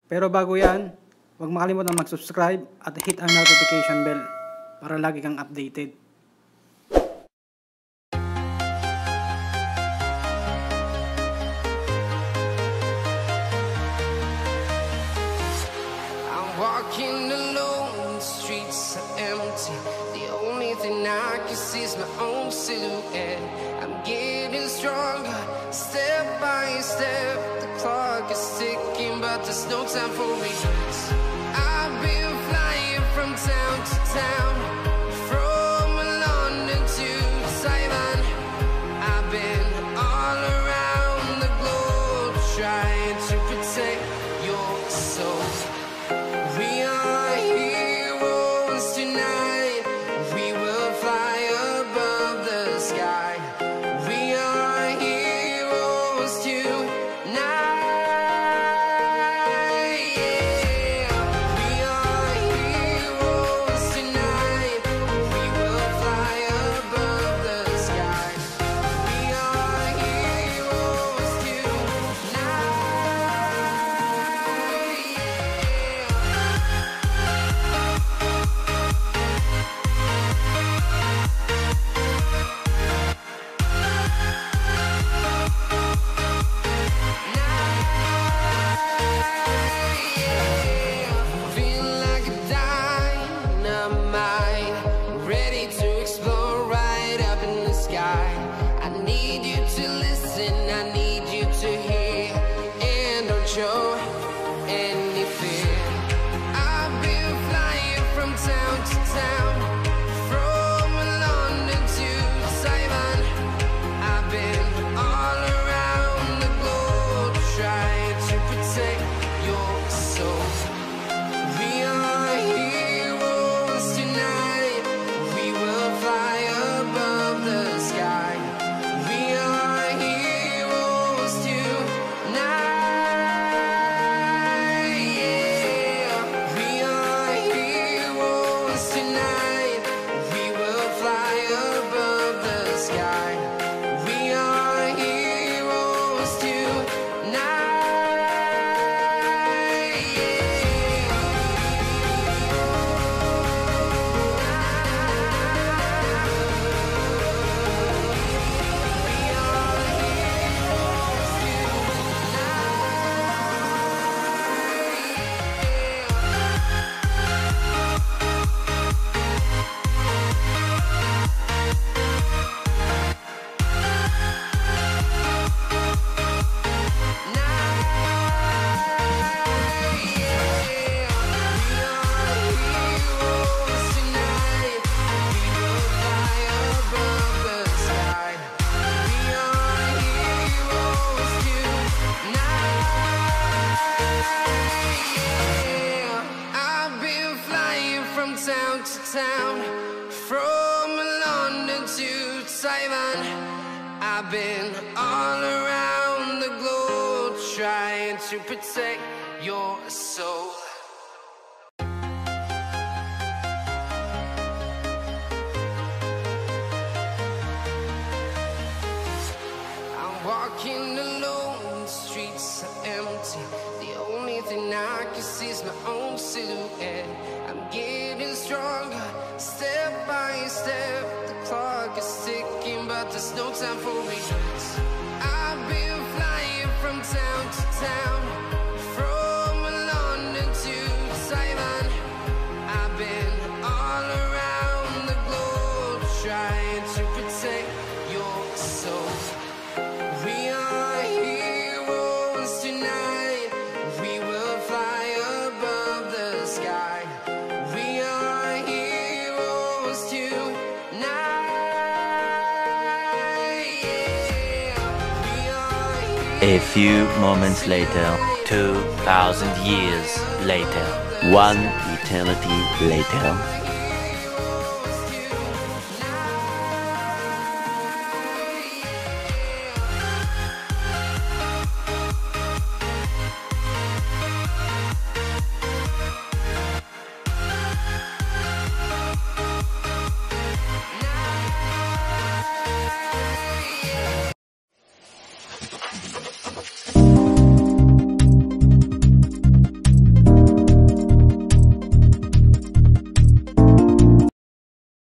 Pero bago yan, huwag makalimutan mag-subscribe at hit ang notification bell para lagi kang updated. I'm walking alone, the streets are empty. The only thing I can see is my own silhouette. I'm getting stronger, step by step. The clock is ticking, but there's no time for regrets. I've been flying from town to town, from London to Taiwan. I've been all around the globe, trying to protect your soul. We are heroes tonight. We will fly above the sky. We are heroes tonight. Yeah. We are heroes tonight. We will fly above the sky. We are heroes tonight. Feel like a dynamite, ready to explore right up in the sky. I need you to listen, I need you to hear, and don't show any fear. I've been flying from town to town, from London to Taiwan. I've been all around the globe, trying to protect your soul. We are heroes tonight. We will fly above the sky. We are heroes tonight. Yeah. We are heroes tonight. We will fly above the sky. We are heroes I've been flying from town to town, from London to Taiwan. I've been all around the globe, trying to protect your soul. I'm walking alone, the streets are empty. The only thing I can see is my own silhouette. I'm getting stronger, step by step. The clock is ticking, but there's no time for regrets. I've been flying from town to town, from London to Taiwan. I've been all around the globe, trying to protect your soul. We are heroes tonight. We will fly above the sky. We are heroes tonight. Yeah. We are A few moments later, 2,000 years later, one eternity later.